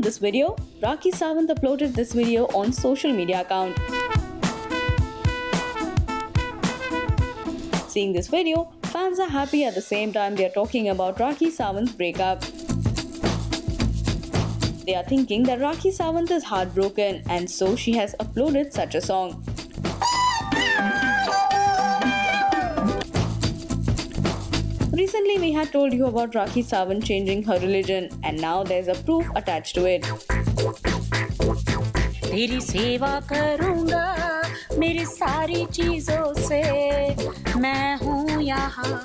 this video? Rakhi Sawant uploaded this video on social media account. Seeing this video, fans are happy at the same time they are talking about Rakhi Sawant's breakup. They are thinking that Rakhi Sawant is heartbroken and so she has uploaded such a song. Recently we had told you about Rakhi Sawant changing her religion and now there's a proof attached to it. तेरी सेवा करूँगा मेरी सारी चीज़ों से मैं हूँ यहाँ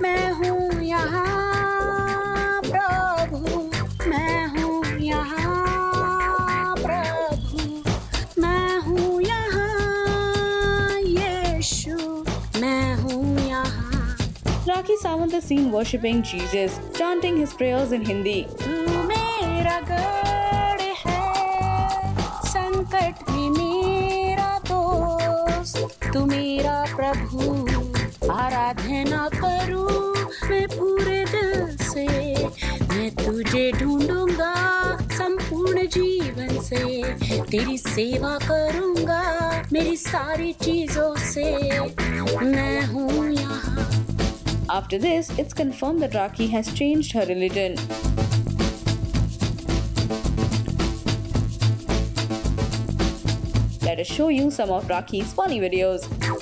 प्रभु मैं हूँ यहाँ प्रभु मैं हूँ यहाँ यीशु मैं हूँ यहाँ. Rakhi Sawant is seen worshipping Jesus, chanting his prayers in Hindi. तू मेरा गढ़ है संकट में मेरा दोस्त तू मेरा प्रभु आराधना करूं मैं पूरे दिल से मैं तुझे ढूंढूंगा संपूर्ण जीवन से तेरी सेवा करूंगा मेरी सारी चीजों से मैं हूँ यहाँ. After this, it's confirmed that Rakhi has changed her religion. Let us show you some of Rakhi's funny videos.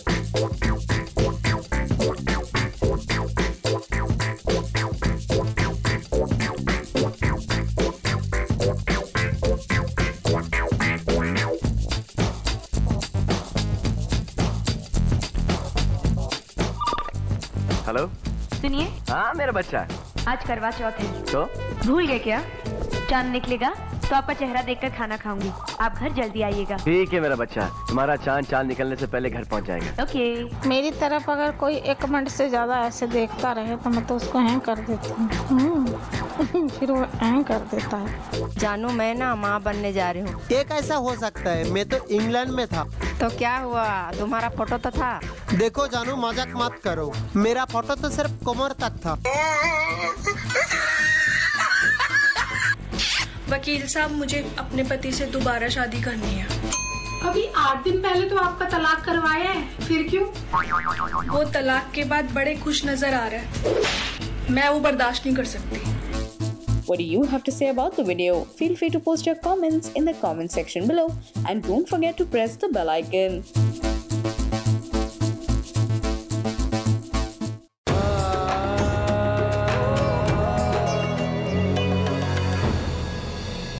Hello सुनिए. हाँ मेरा बच्चा. आज करवा चौथ है तो भूल गए क्या? चांद निकलेगा तो आपका चेहरा देखकर खाना खाऊंगी. आप घर जल्दी आइएगा. ठीक है मेरा बच्चा, तुम्हारा चांद निकलने से पहले घर पहुंच जाएगा. ओके. मेरी तरफ अगर कोई 1 मिनट से ज्यादा ऐसे देखता रहे तो मैं तो उसको हैंग कर देती हूँ. फिर वो हैंग कर देता है. जानू मैं ना माँ बनने जा रही हूँ. ये कैसा हो सकता है? मैं तो इंग्लैंड में था. तो क्या हुआ? तुम्हारा फोटो तो था. देखो जानू मजाक मत करो, मेरा फोटो तो सिर्फ कमर तक था. वकील साहब मुझे अपने पति से दोबारा शादी करनी है. अभी 8 दिन पहले तो आपका तलाक करवाया है, फिर क्यों? वो तलाक के बाद बड़े खुश नजर आ रहा है, मैं वो बर्दाश्त नहीं कर सकती. What do you have to say about the video? Feel free to post your comments in the comment section below and don't forget to press the bell icon.